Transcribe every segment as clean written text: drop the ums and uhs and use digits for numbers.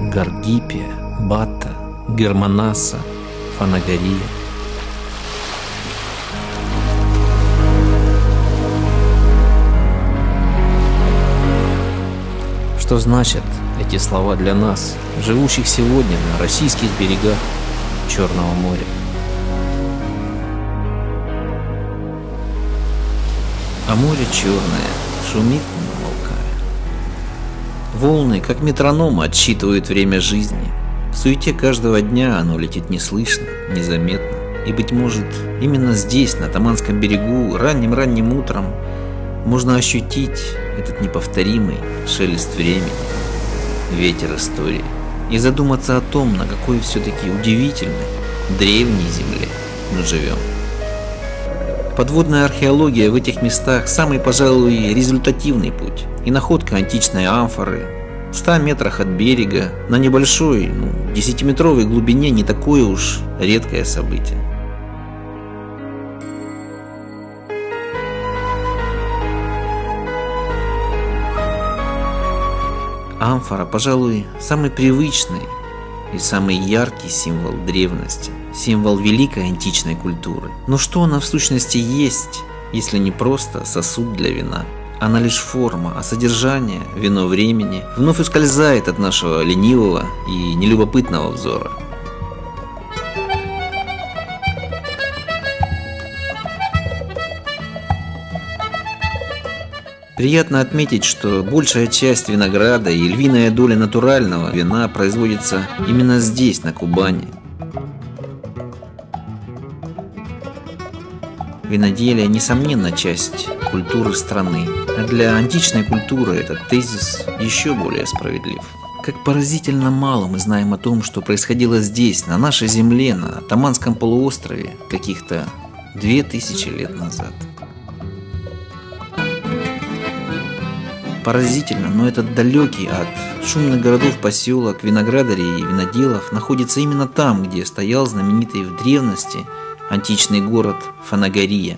Гаргипия, Бата, Германаса, Фанагория. Что значат эти слова для нас, живущих сегодня на российских берегах Черного моря? А море черное шумит, не умолкая. Волны, как метрономы, отсчитывают время жизни. В суете каждого дня оно летит неслышно, незаметно. И, быть может, именно здесь, на Таманском берегу, ранним-ранним утром, можно ощутить этот неповторимый шелест времени, ветер истории, и задуматься о том, на какой все-таки удивительной, древней земле мы живем. Подводная археология в этих местах самый, пожалуй, результативный путь, и находка античной амфоры в 100 метрах от берега на небольшой, 10-метровой глубине не такое уж редкое событие. Амфора, пожалуй, самый привычный и самый яркий символ древности, символ великой античной культуры. Но что она в сущности есть, если не просто сосуд для вина? Она лишь форма, а содержание, вино времени, вновь ускользает от нашего ленивого и нелюбопытного взора. Приятно отметить, что большая часть винограда и львиная доля натурального вина производится именно здесь, на Кубани. Виноделие, несомненно, часть культуры страны, а для античной культуры этот тезис еще более справедлив. Как поразительно мало мы знаем о том, что происходило здесь, на нашей земле, на Таманском полуострове, каких-то 2000 лет назад. Поразительно, но этот далекий от шумных городов поселок виноградарей и виноделов находится именно там, где стоял знаменитый в древности античный город Фанагория.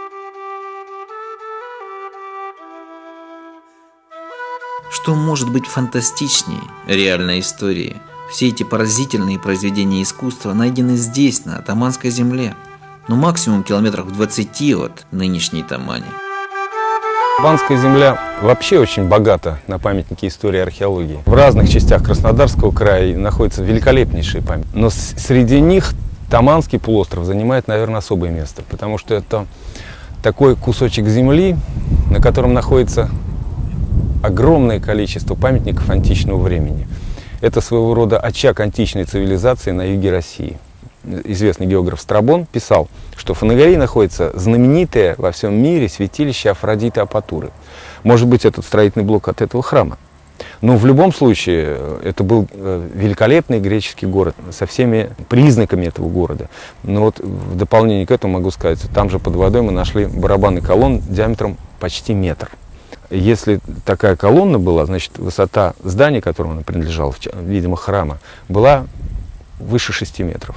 Что может быть фантастичнее реальной истории? Все эти поразительные произведения искусства найдены здесь, на Таманской земле, но максимум километрах в 20 от нынешней Тамани. Таманская земля вообще очень богата на памятники истории и археологии. В разных частях Краснодарского края находятся великолепнейшие памятники. Но среди них Таманский полуостров занимает, наверное, особое место, потому что это такой кусочек земли, на котором находится огромное количество памятников античного времени. Это своего рода очаг античной цивилизации на юге России. Известный географ Страбон писал, что в Фанагории находится знаменитое во всем мире святилище Афродиты Апатуры. Может быть, этот строительный блок от этого храма. Но в любом случае, это был великолепный греческий город со всеми признаками этого города. Но вот в дополнение к этому могу сказать, там же под водой мы нашли барабанный колонн диаметром почти метр. Если такая колонна была, значит, высота здания, которому она принадлежала, видимо, храма, была выше 6 метров.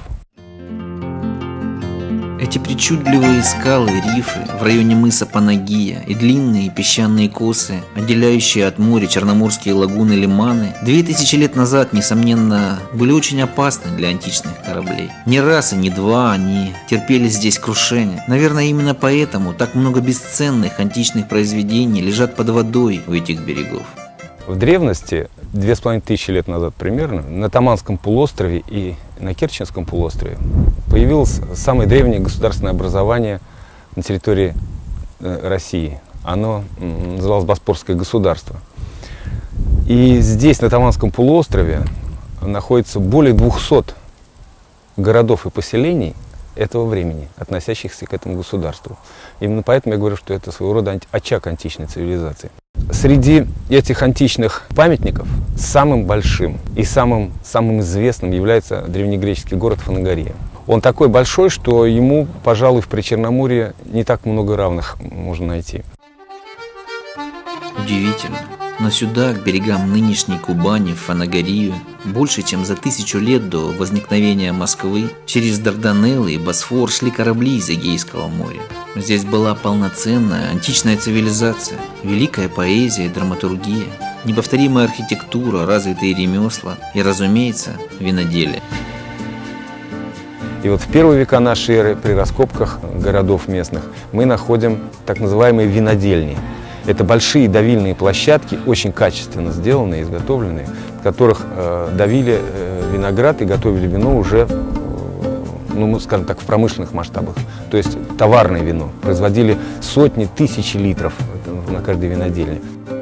Эти причудливые скалы и рифы в районе мыса Панагия и длинные песчаные косы, отделяющие от моря черноморские лагуны лиманы, 2000 лет назад, несомненно, были очень опасны для античных кораблей. Не раз и не два они терпели здесь крушение. Наверное, именно поэтому так много бесценных античных произведений лежат под водой у этих берегов. В древности, 2500 лет назад примерно, на Таманском полуострове и на Керченском полуострове появилось самое древнее государственное образование на территории России. Оно называлось Боспорское государство. И здесь, на Таманском полуострове, находится более 200 городов и поселений этого времени, относящихся к этому государству. Именно поэтому я говорю, что это своего рода очаг античной цивилизации. Среди этих античных памятников самым большим и самым известным является древнегреческий город Фанагория. Он такой большой, что ему, пожалуй, в Причерноморье не так много равных можно найти. Удивительно. Но сюда, к берегам нынешней Кубани, в Фанагорию, больше чем за 1000 лет до возникновения Москвы, через Дарданеллы и Босфор шли корабли из Эгейского моря. Здесь была полноценная античная цивилизация, великая поэзия и драматургия, неповторимая архитектура, развитые ремесла и, разумеется, виноделие. И вот в первые века нашей эры при раскопках городов местных мы находим так называемые винодельни. Это большие давильные площадки, очень качественно сделанные, изготовленные, в которых давили виноград и готовили вино уже, ну, скажем так, в промышленных масштабах. То есть товарное вино. Производили сотни, тысячи литров на каждой винодельне.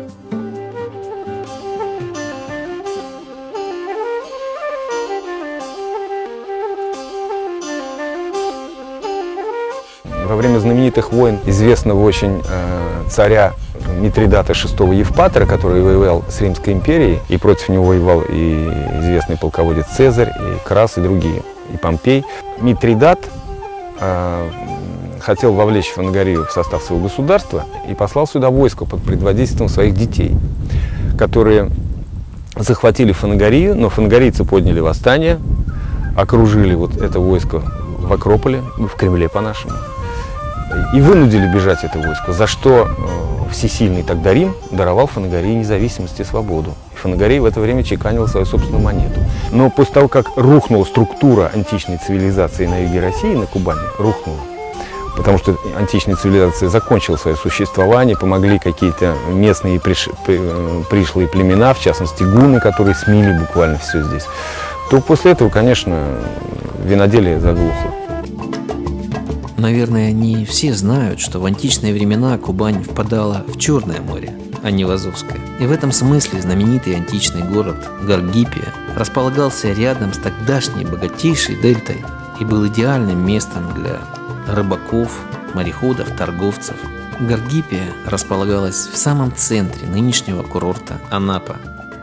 Во время знаменитых войн известного очень царя Митридата VI Евпатора, который воевал с Римской империей, и против него воевал и известный полководец Цезарь, и Крас, и другие, и Помпей. Митридат хотел вовлечь Фанагорию в состав своего государства и послал сюда войско под предводительством своих детей, которые захватили Фанагорию, но фанагорийцы подняли восстание, окружили вот это войско в Акрополе, в Кремле по-нашему, и вынудили бежать это войско, за что всесильный тогда Рим даровал Фанагории независимость и свободу. И Фанагория в это время чеканила свою собственную монету. Но после того, как рухнула структура античной цивилизации на юге России, на Кубани, рухнула, потому что античная цивилизация закончила свое существование, помогли какие-то местные пришлые племена, в частности гунны, которые смели буквально все здесь, то после этого, конечно, виноделие заглохло. Наверное, не все знают, что в античные времена Кубань впадала в Черное море, а не в Азовское. И в этом смысле знаменитый античный город Гаргипия располагался рядом с тогдашней богатейшей дельтой и был идеальным местом для рыбаков, мореходов, торговцев. Гаргипия располагалась в самом центре нынешнего курорта Анапа.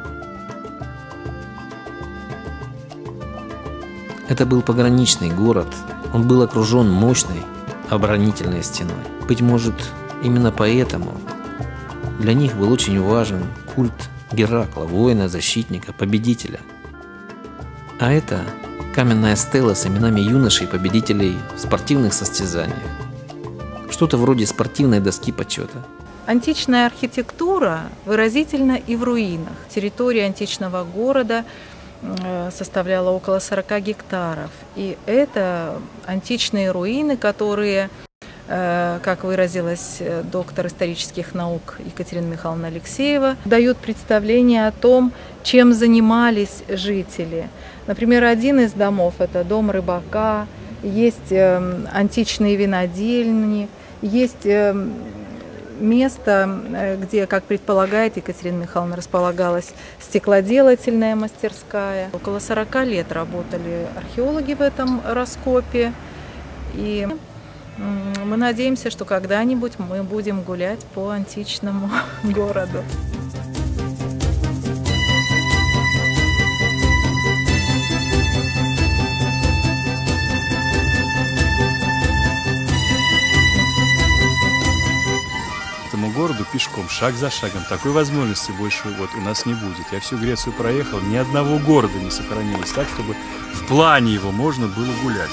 Это был пограничный город, он был окружен мощной оборонительной стеной. Быть может, именно поэтому для них был очень важен культ Геракла, воина, защитника, победителя. А это каменная стела с именами юношей-победителей в спортивных состязаниях. Что-то вроде спортивной доски почета. Античная архитектура выразительна и в руинах. Территория античного города составляла около 40 гектаров. И это античные руины, которые, как выразилась доктор исторических наук Екатерина Михайловна Алексеева, дают представление о том, чем занимались жители. Например, один из домов – это дом рыбака, есть античные винодельни, есть место, где, как предполагает Екатерина Михайловна, располагалась стеклоделательная мастерская. Около 40 лет работали археологи в этом раскопе. И мы надеемся, что когда-нибудь мы будем гулять по античному городу. Городу пешком, шаг за шагом. Такой возможности больше вот у нас не будет. Я всю Грецию проехал, ни одного города не сохранилось так, чтобы в плане его можно было гулять.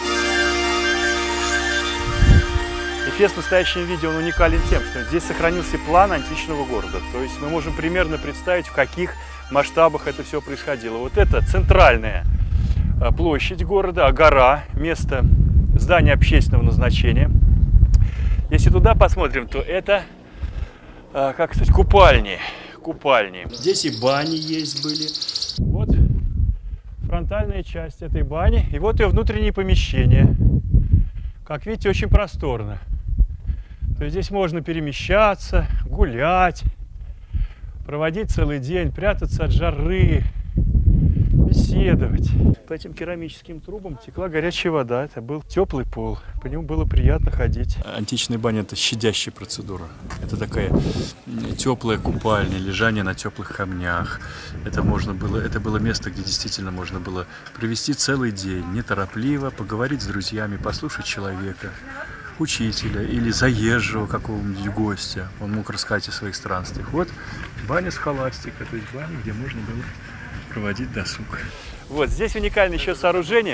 Эфес в настоящем видео он уникален тем, что здесь сохранился план античного города. То есть мы можем примерно представить, в каких масштабах это все происходило. Вот это центральная площадь города, Агора, место здания общественного назначения. Если туда посмотрим, то это как сказать, купальни. Здесь и бани есть были. Вот фронтальная часть этой бани. И вот ее внутренние помещения. Как видите, очень просторно. То есть здесь можно перемещаться, гулять, проводить целый день, прятаться от жары, беседовать. По этим керамическим трубам текла горячая вода. Это был теплый пол. По нему было приятно ходить. Античная баня – это щадящая процедура. Это такая теплая купальня, лежание на теплых камнях. Это было место, где действительно можно было провести целый день неторопливо, поговорить с друзьями, послушать человека, учителя или заезжего какого-нибудь гостя. Он мог рассказать о своих странствиях. Вот баня схоластика, то есть баня, где можно было проводить досуг. Вот здесь уникальное еще сооружение.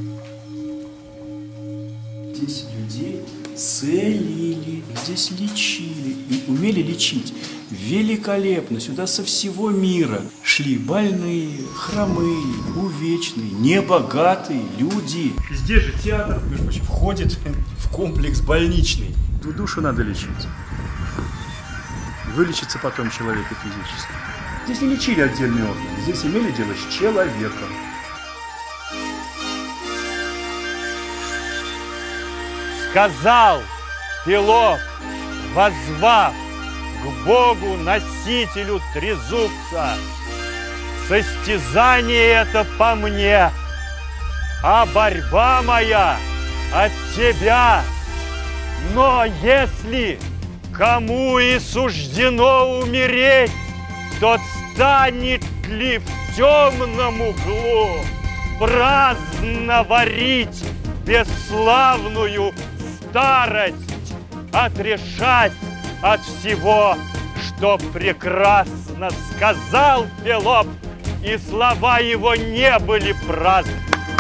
Здесь людей целили, здесь лечили и умели лечить. Великолепно! Сюда со всего мира шли больные, хромые, увечные, небогатые люди. Здесь же театр, между прочим, Входит в комплекс больничный. Душу надо лечить. Вылечится потом человека физически. здесь не лечили отдельные органы, здесь имели дело с человеком. Сказал Пелоп, воззвав к Богу, носителю трезубца: состязание это по мне, а борьба моя от тебя. Но если кому и суждено умереть, тот станет ли в темном углу праздно варить бесславную старость, отрешать от всего, что прекрасно сказал Пелоп, и слова его не были праздны.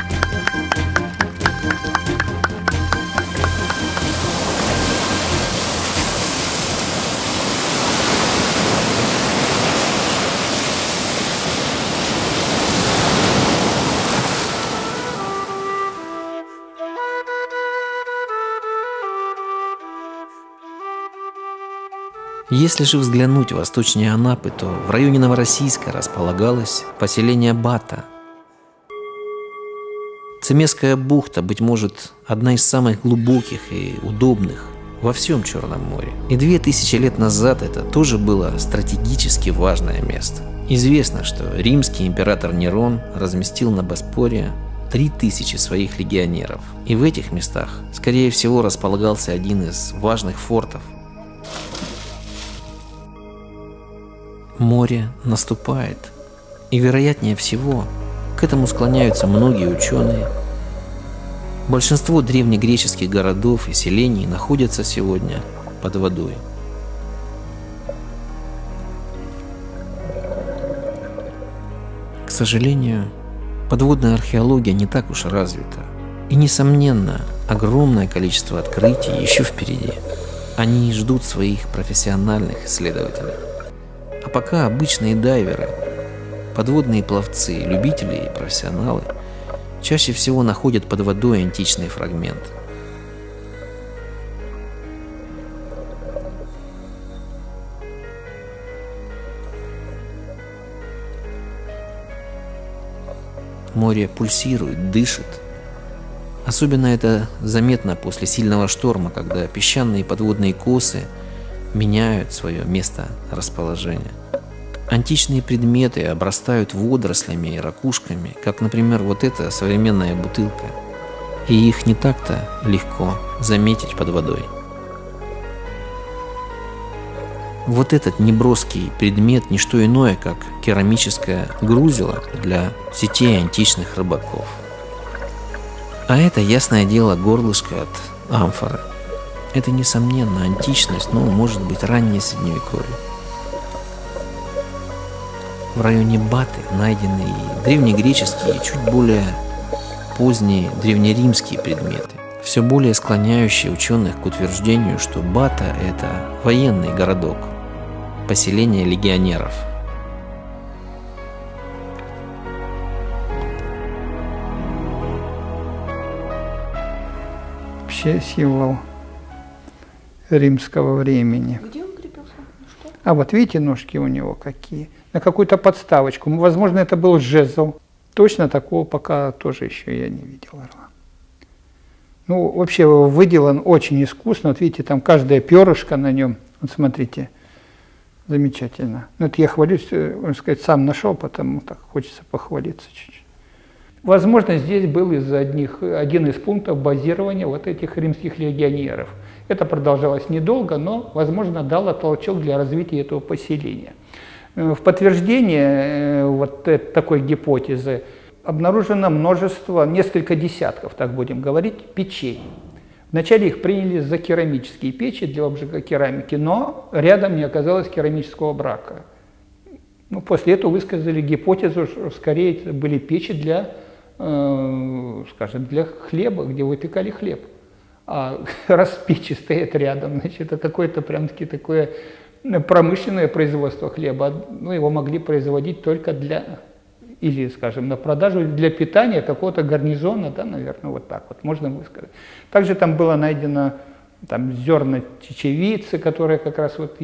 Если же взглянуть восточнее Анапы, то в районе Новороссийска располагалось поселение Бата. Цемесская бухта, быть может, одна из самых глубоких и удобных во всем Черном море. И 2000 лет назад это тоже было стратегически важное место. Известно, что римский император Нерон разместил на Боспоре 3000 своих легионеров. И в этих местах, скорее всего, располагался один из важных фортов. Море наступает, и, вероятнее всего, к этому склоняются многие ученые. Большинство древнегреческих городов и селений находятся сегодня под водой. К сожалению, подводная археология не так уж развита. И, несомненно, огромное количество открытий еще впереди. Они ждут своих профессиональных исследователей. А пока обычные дайверы, подводные пловцы, любители и профессионалы чаще всего находят под водой античные фрагменты. Море пульсирует, дышит. Особенно это заметно после сильного шторма, когда песчаные подводные косы меняют свое место расположения. Античные предметы обрастают водорослями и ракушками, как, например, вот эта современная бутылка. И их не так-то легко заметить под водой. Вот этот неброский предмет не что иное, как керамическое грузило для сетей античных рыбаков. А это, ясное дело, горлышко от амфоры. Это, несомненно, античность, но, может быть, раннее Средневековье. В районе Баты найдены и древнегреческие, и чуть более поздние древнеримские предметы, все более склоняющие ученых к утверждению, что Бата – это военный городок, поселение легионеров. Вообще символ римского времени. Где он крепился? Что? А вот видите, ножки у него какие? На какую-то подставочку. Возможно, это был жезл. Точно такого пока тоже еще я не видел орла. Ну, вообще выделан очень искусно. Вот видите, там каждое перышко на нем. Вот смотрите, замечательно. Ну, это я хвалюсь, можно сказать, сам нашел, потому так хочется похвалиться чуть-чуть. Возможно, здесь был один из пунктов базирования вот этих римских легионеров. Это продолжалось недолго, но, возможно, дало толчок для развития этого поселения. В подтверждение вот такой гипотезы обнаружено множество, несколько десятков, так будем говорить, печей. Вначале их приняли за керамические печи для обжига керамики, но рядом не оказалось керамического брака. Ну, после этого высказали гипотезу, что скорее это были печи для, скажем, для хлеба, где выпекали хлеб. А раз печи стоят рядом, значит, это какое-то прям-таки такое промышленное производство хлеба. Ну, его могли производить только для, или, скажем, на продажу, для питания какого-то гарнизона, да, наверное, вот так вот можно высказать. Также там было найдено там зерна чечевицы, которая как раз вот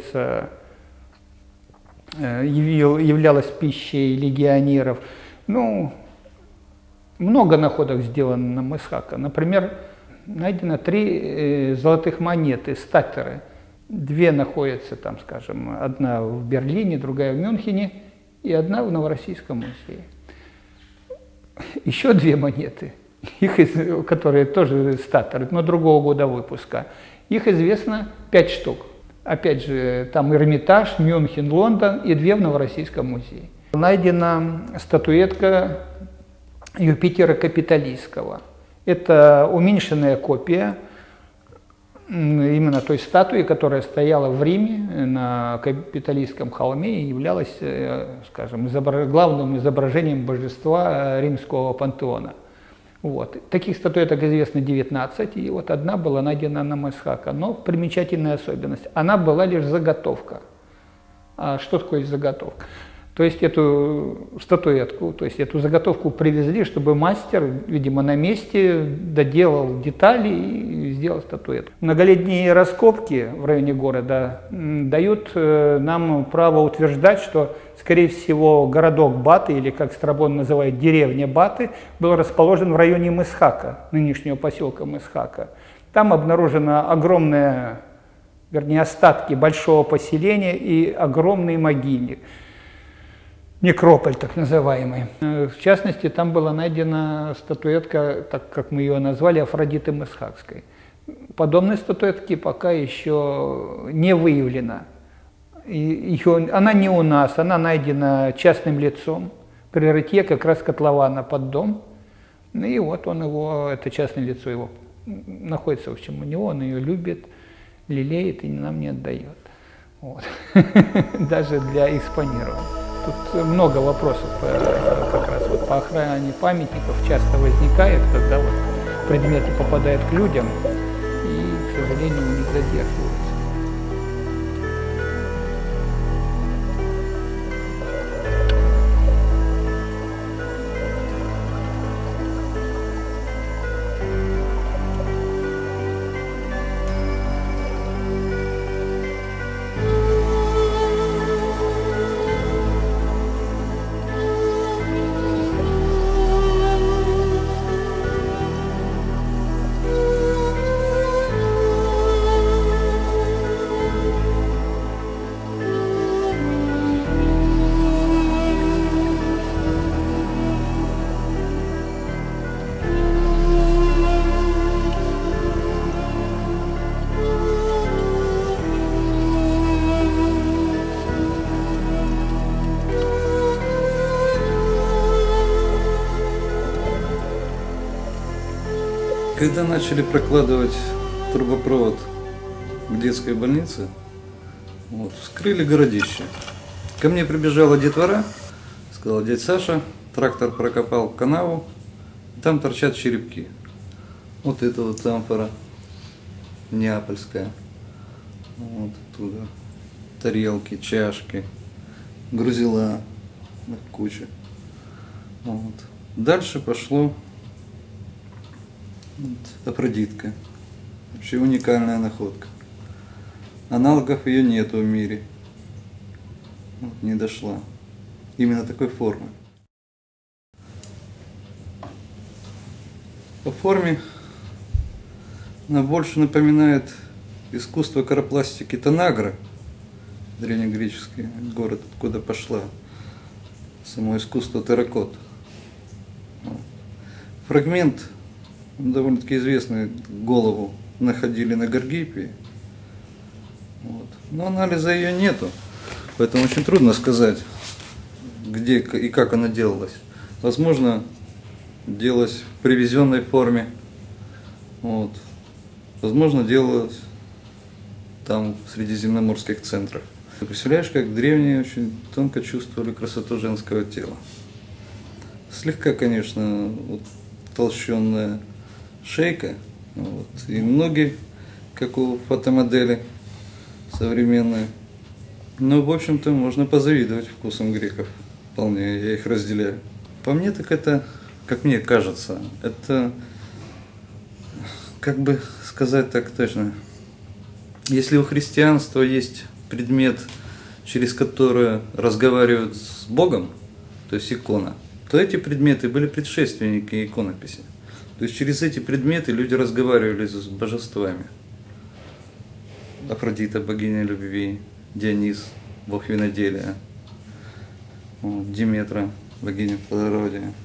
являлась пищей легионеров. Ну, много находок сделано на Месхака. Например, найдено 3 золотых монеты, статеры. 2 находятся там, скажем, одна в Берлине, другая в Мюнхене и одна в Новороссийском музее. Еще 2 монеты, которые тоже статеры, но другого года выпуска. Их известно 5 штук. Опять же, там Эрмитаж, Мюнхен, Лондон и 2 в Новороссийском музее. Найдена статуэтка Юпитера Капитолийского. Это уменьшенная копия именно той статуи, которая стояла в Риме на Капитолийском холме и являлась, скажем, главным изображением божества римского пантеона. Вот. Таких статуэток известно 19, и вот одна была найдена на Месхака. Но примечательная особенность, она была лишь заготовка. А что такое заготовка? То есть эту статуэтку, то есть эту заготовку привезли, чтобы мастер, видимо, на месте доделал детали и сделал статуэтку. Многолетние раскопки в районе города дают нам право утверждать, что, скорее всего, городок Баты, или как Страбон называет деревня Баты, был расположен в районе Месхака, нынешнего поселка Месхака. Там обнаружено огромное, вернее, остатки большого поселения и огромный могильник. Некрополь, так называемый. В частности, там была найдена статуэтка, так как мы ее назвали, Афродиты Месхакской. Подобной статуэтки пока еще не выявлена. Она не у нас, она найдена частным лицом при рытье как раз котлована под дом. И вот это частное лицо его находится, в общем, у него, он ее любит, лелеет и нам не отдает. Вот. Даже для экспонирования. Тут много вопросов как раз вот по охране памятников часто возникает, когда вот предметы попадают к людям и, к сожалению, у них задерживаются. Когда начали прокладывать трубопровод к детской больнице, вскрыли городище. Ко мне прибежала детвора, сказала: дядь Саша, трактор прокопал канаву, там торчат черепки. Вот это вот амфора неапольская, вот оттуда тарелки, чашки, грузила, куча. Вот. Дальше пошло Афродитка. Вообще уникальная находка. Аналогов ее нету в мире. Не дошла. Именно такой формы. По форме она больше напоминает искусство каропластики Танагра, древнегреческий город, откуда пошла само искусство терракот. Фрагмент, довольно-таки известный, голову находили на Гаргипе. Но анализа ее нету, поэтому очень трудно сказать, где и как она делалась. Возможно, делалась в привезенной форме, возможно, делалось там, в средиземноморских центрах. Ты представляешь, как древние очень тонко чувствовали красоту женского тела. Слегка, конечно, вот, толщенная шейка, вот, и ноги, как у фотомодели современные. Но, в общем-то, можно позавидовать вкусам греков. Вполне, я их разделяю. По мне, так это, как мне кажется, это, как бы сказать так точно, если у христианства есть предмет, через который разговаривают с Богом, то есть икона, то эти предметы были предшественники иконописи. То есть через эти предметы люди разговаривали с божествами. Афродита, богиня любви, Дионис, бог виноделия, Диметра, богиня плодородия.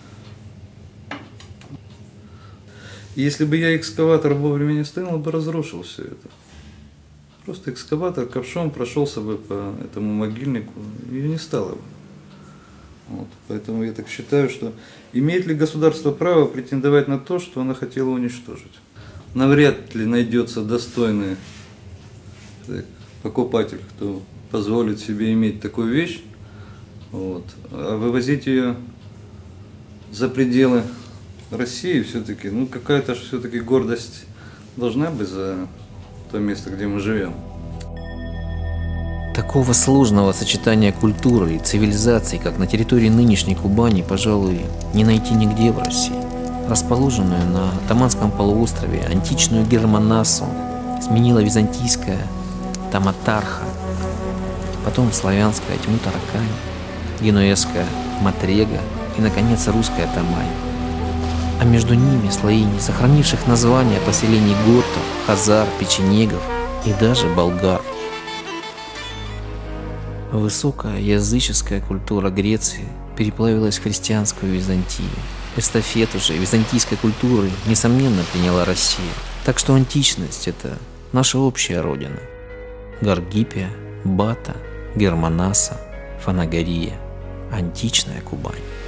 И если бы я экскаватор вовремя не стоял, он бы разрушил все это. Просто экскаватор ковшом прошелся бы по этому могильнику, и не стало бы. Вот. Поэтому я так считаю, что имеет ли государство право претендовать на то, что оно хотело уничтожить? Навряд ли найдется достойный покупатель, кто позволит себе иметь такую вещь, вот. А вывозить ее за пределы России все-таки, ну какая-то же все-таки гордость должна быть за то место, где мы живем. Такого сложного сочетания культуры и цивилизаций, как на территории нынешней Кубани, пожалуй, не найти нигде в России. Расположенную на Таманском полуострове античную Германасу сменила византийская Таматарха, потом славянская Тьму-Таракань, генуэзская Матрега и, наконец, русская Тамань. А между ними слои несохранивших названия поселений готов, хазар, печенегов и даже болгар. Высокая языческая культура Греции переплавилась в христианскую Византию. Эстафету же византийской культуры, несомненно, приняла Россия. Так что античность – это наша общая родина. Гаргипия, Бата, Германаса, Фанагория, античная Кубань.